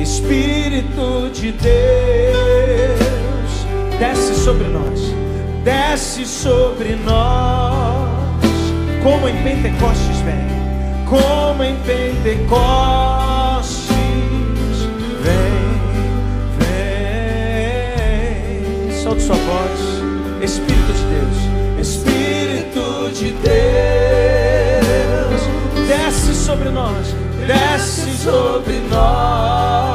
Espírito de Deus, desce sobre nós, desce sobre nós, como em Pentecostes vem, como em Pentecostes vem, vem. Solte sua voz. Espírito de Deus, Espírito de Deus, desce sobre nós, desce sobre nós.